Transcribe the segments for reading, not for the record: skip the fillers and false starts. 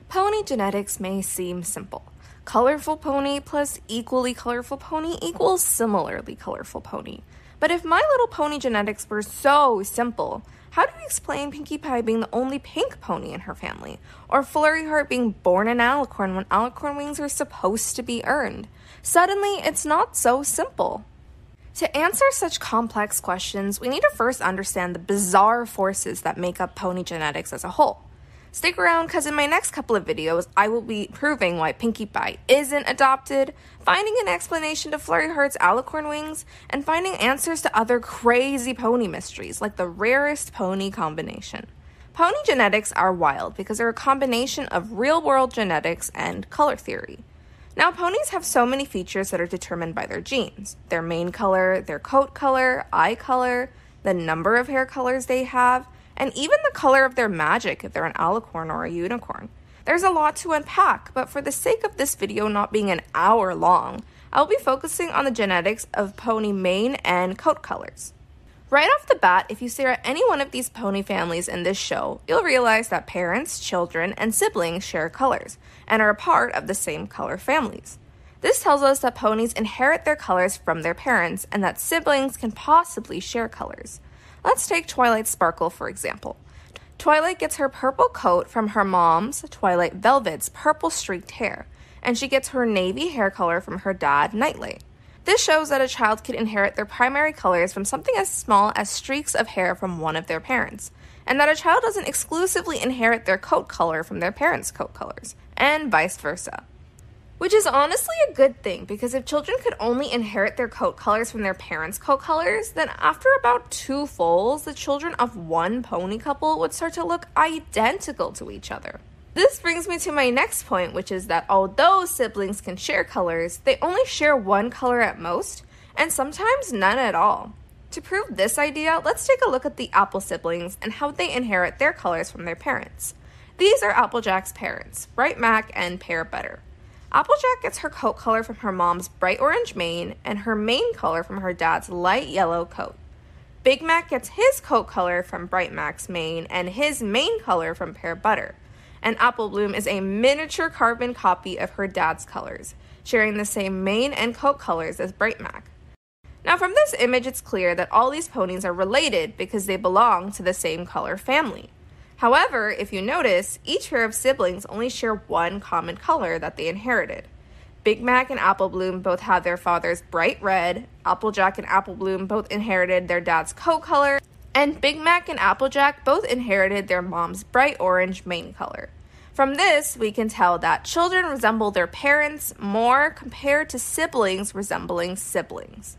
Pony genetics may seem simple. Colorful pony plus equally colorful pony equals similarly colorful pony. But if My Little Pony genetics were so simple, how do we explain Pinkie Pie being the only pink pony in her family? Or Flurry Heart being born an alicorn when alicorn wings are supposed to be earned? Suddenly, it's not so simple. To answer such complex questions, we need to first understand the bizarre forces that make up pony genetics as a whole. Stick around because in my next couple of videos, I will be proving why Pinkie Pie isn't adopted, finding an explanation to Flurry Heart's alicorn wings, and finding answers to other crazy pony mysteries like the rarest pony combination. Pony genetics are wild because they're a combination of real-world genetics and color theory. Now, ponies have so many features that are determined by their genes: their mane color, their coat color, eye color, the number of hair colors they have, and even the color of their magic if they're an alicorn or a unicorn. There's a lot to unpack, but for the sake of this video not being an hour long, I'll be focusing on the genetics of pony mane and coat colors. Right off the bat, if you stare at any one of these pony families in this show, you'll realize that parents, children, and siblings share colors, and are a part of the same color families. This tells us that ponies inherit their colors from their parents, and that siblings can possibly share colors. Let's take Twilight's Sparkle, for example. Twilight gets her purple coat from her mom's, Twilight Velvet's, purple streaked hair, and she gets her navy hair color from her dad, Nightlight. This shows that a child could inherit their primary colors from something as small as streaks of hair from one of their parents, and that a child doesn't exclusively inherit their coat color from their parents' coat colors, and vice versa. Which is honestly a good thing, because if children could only inherit their coat colors from their parents' coat colors, then after about 2 foals, the children of one pony couple would start to look identical to each other. This brings me to my next point, which is that although siblings can share colors, they only share one color at most, and sometimes none at all. To prove this idea, let's take a look at the Apple siblings and how they inherit their colors from their parents. These are Applejack's parents, Bright Mac and Pear Butter. Applejack gets her coat color from her mom's bright orange mane and her mane color from her dad's light yellow coat. Big Mac gets his coat color from Bright Mac's mane and his mane color from Pear Butter. And Apple Bloom is a miniature carbon copy of her dad's colors, sharing the same mane and coat colors as Bright Mac. Now from this image, it's clear that all these ponies are related because they belong to the same color family. However, if you notice, each pair of siblings only share one common color that they inherited. Big Mac and Apple Bloom both have their father's bright red, Applejack and Apple Bloom both inherited their dad's coat color, and Big Mac and Applejack both inherited their mom's bright orange mane color. From this, we can tell that children resemble their parents more compared to siblings resembling siblings.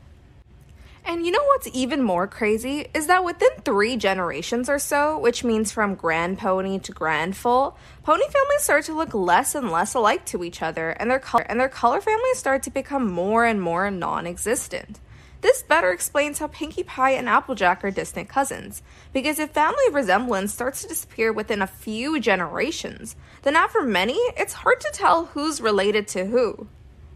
And you know what's even more crazy is that within 3 generations or so, which means from grand pony to grand foal, pony families start to look less and less alike to each other, and their color families start to become more and more non-existent. This better explains how Pinkie Pie and Applejack are distant cousins, because if family resemblance starts to disappear within a few generations, then after many, it's hard to tell who's related to who.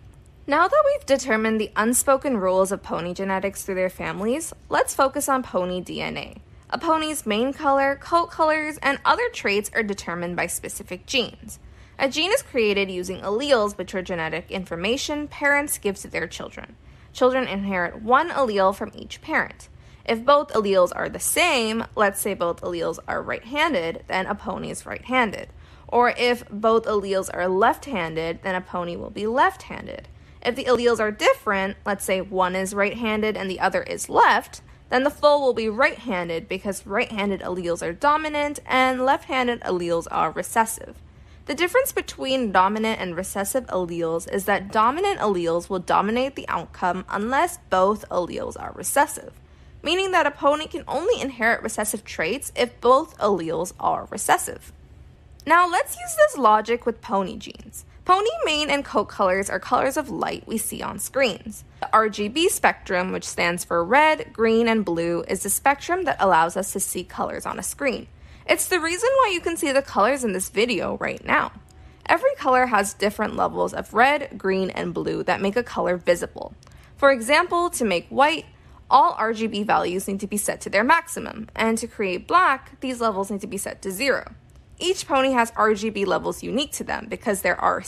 Now that we've determined the unspoken rules of pony genetics through their families, let's focus on pony DNA. A pony's mane color, coat colors, and other traits are determined by specific genes. A gene is created using alleles, which are genetic information parents give to their children. Children inherit one allele from each parent. If both alleles are the same, let's say both alleles are right-handed, then a pony is right-handed. Or if both alleles are left-handed, then a pony will be left-handed. If the alleles are different, let's say one is right-handed and the other is left, then the foal will be right-handed because right-handed alleles are dominant and left-handed alleles are recessive. The difference between dominant and recessive alleles is that dominant alleles will dominate the outcome unless both alleles are recessive, meaning that a pony can only inherit recessive traits if both alleles are recessive. Now let's use this logic with pony genes. Pony mane and coat colors are colors of light we see on screens. The RGB spectrum, which stands for red, green, and blue, is the spectrum that allows us to see colors on a screen. It's the reason why you can see the colors in this video right now. Every color has different levels of red, green, and blue that make a color visible. For example, to make white, all RGB values need to be set to their maximum, and to create black, these levels need to be set to 0. each pony has RGB levels unique to them because there are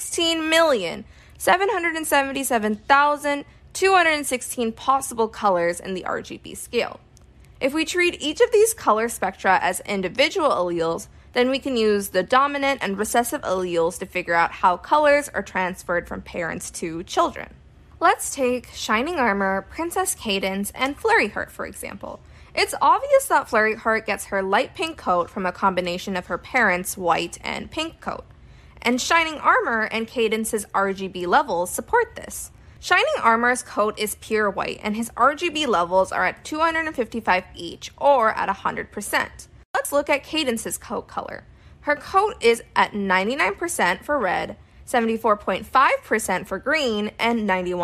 16,777,216 possible colors in the RGB scale. If we treat each of these color spectra as individual alleles, then we can use the dominant and recessive alleles to figure out how colors are transferred from parents to children. Let's take Shining Armor, Princess Cadence, and Flurry Heart, for example. It's obvious that Flurry Heart gets her light pink coat from a combination of her parents' white and pink coat. And Shining Armor and Cadence's RGB levels support this. Shining Armor's coat is pure white, and his RGB levels are at 255 each, or at 100%. Let's look at Cadence's coat color. Her coat is at 99% for red, 74.5% for green, and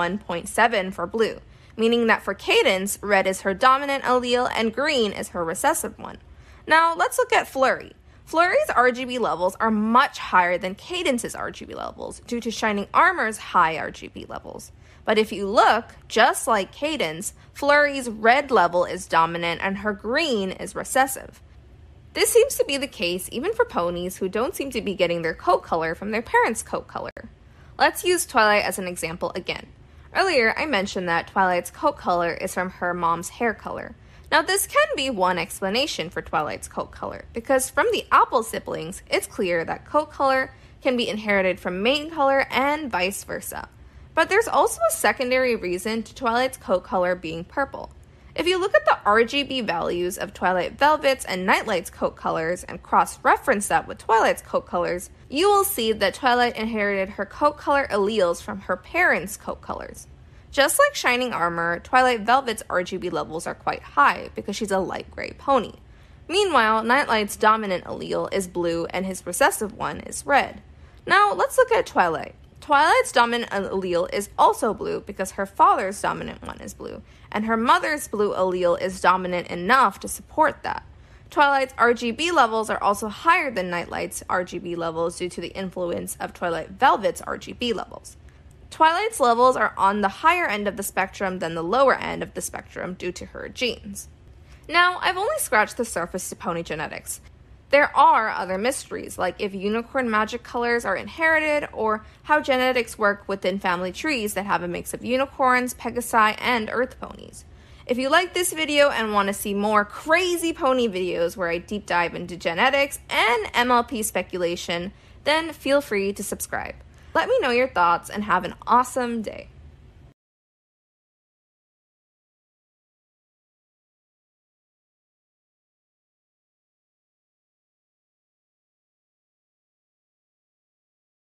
91.7% for blue, meaning that for Cadence, red is her dominant allele and green is her recessive one. Now, let's look at Flurry. Flurry's RGB levels are much higher than Cadence's RGB levels due to Shining Armor's high RGB levels. But if you look, just like Cadence, Flurry's red level is dominant and her green is recessive. This seems to be the case even for ponies who don't seem to be getting their coat color from their parents' coat color. Let's use Twilight as an example again. Earlier, I mentioned that Twilight's coat color is from her mom's hair color. Now, this can be one explanation for Twilight's coat color, because from the Apple siblings, it's clear that coat color can be inherited from mane color and vice versa. But there's also a secondary reason to Twilight's coat color being purple. If you look at the RGB values of Twilight Velvet's and Nightlight's coat colors and cross-reference that with Twilight's coat colors, you will see that Twilight inherited her coat color alleles from her parents' coat colors. Just like Shining Armor, Twilight Velvet's RGB levels are quite high because she's a light gray pony. Meanwhile, Nightlight's dominant allele is blue and his recessive one is red. Now, let's look at Twilight. Twilight's dominant allele is also blue because her father's dominant one is blue, and her mother's blue allele is dominant enough to support that. Twilight's RGB levels are also higher than Nightlight's RGB levels due to the influence of Twilight Velvet's RGB levels. Twilight's levels are on the higher end of the spectrum than the lower end of the spectrum due to her genes. Now, I've only scratched the surface to pony genetics. There are other mysteries, like if unicorn magic colors are inherited, or how genetics work within family trees that have a mix of unicorns, pegasi, and earth ponies. If you like this video and want to see more crazy pony videos where I deep dive into genetics and MLP speculation, then feel free to subscribe. Let me know your thoughts and have an awesome day.